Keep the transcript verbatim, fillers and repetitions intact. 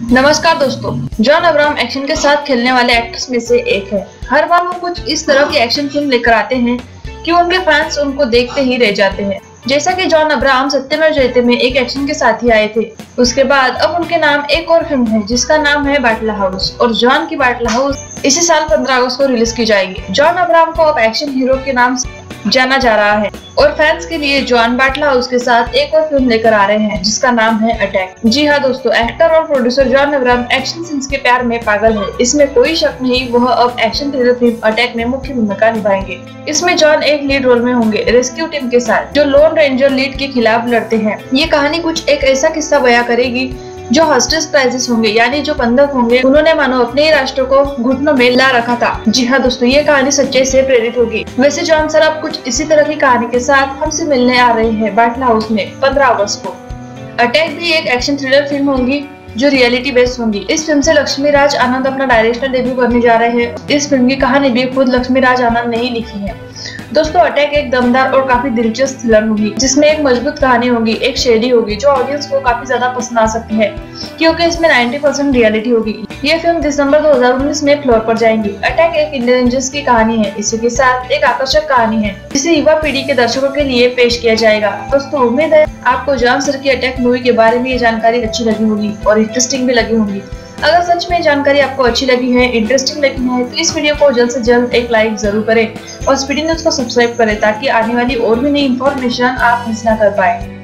नमस्कार दोस्तों, John Abraham action के साथ खेलने वाले एक्टर्स में से एक है। हर बार वो कुछ इस तरह की एक्शन फिल्म लेकर आते हैं कि उनके फैंस उनको देखते ही रह जाते हैं। जैसा कि जॉन अब्राहम सत्यमेव जयते में एक एक्शन के साथ ही आए थे, उसके बाद अब उनके नाम एक और फिल्म है जिसका नाम है बाटला हाउस, और जॉन की बाटला हाउस इसी साल पंद्रह अगस्त को रिलीज की जाएगी। जॉन अब्राहम को अब एक्शन हीरो के नाम से जाना जा रहा है और फैंस के लिए जॉन बाटला हाउस के साथ एक और फिल्म लेकर आ रहे हैं जिसका नाम है अटैक। जी हाँ दोस्तों, एक्टर और producer John Abraham action scenes के प्यार में पागल है। इसमें कोई शक नहीं, वह अब एक्शन थ्रिलर फिल्म अटैक में मुख्य भूमिका निभाएंगे। इसमें जॉन एक लीड रोल में होंगे रेस्क्यू टीम के साथ, जो लोन रेंजर लीड के खिलाफ लड़ते हैं। ये कहानी कुछ एक ऐसा किस्सा बयां करेगी जो हॉस्टेज क्राइसिस होंगे, यानी जो बंधक होंगे उन्होंने मानो अपने ही राष्ट्र को घुटनों में ला रखा था। जी हाँ दोस्तों, ये कहानी सच्चाई से प्रेरित होगी। वैसे जॉन सर अब कुछ इसी तरह की कहानी के साथ हमसे मिलने आ रहे हैं बाटला हाउस में पंद्रह अगस्त को। अटैक भी एक एक्शन थ्रिलर फिल्म होगी जो रियलिटी बेस्ड होंगी। इस फिल्म से लक्ष्मी राज आनंद अपना डायरेक्टर डेब्यू करने जा रहे हैं। इस फिल्म की कहानी भी खुद लक्ष्मी राज आनंद ने ही लिखी है। दोस्तों, अटैक एक दमदार और काफी दिलचस्प थ्रिलर होगी जिसमें एक मजबूत कहानी होगी, एक शेडी होगी जो ऑडियंस को काफी ज्यादा पसंद आ सकती है क्योंकि इसमें नब्बे परसेंट रियलिटी होगी। ये फिल्म दिसंबर दो हज़ार उन्नीस में फ्लोर पर जाएंगी। अटैक एक इंटेलिजेंस की कहानी है, इसी के साथ एक आकर्षक कहानी है जिसे युवा पीढ़ी के दर्शकों के लिए पेश किया जाएगा। दोस्तों, उम्मीद है आपको जॉन सर की अटैक मूवी के बारे में ये जानकारी अच्छी लगी होगी और इंटरेस्टिंग भी लगी होगी। अगर सच में जानकारी आपको अच्छी लगी है, इंटरेस्टिंग लगी है, तो इस वीडियो को जल्द से जल्द एक लाइक जरूर करें और स्पीडी न्यूज को सब्सक्राइब करें ताकि आने वाली और भी नई इन्फॉर्मेशन आप मिस ना कर पाए।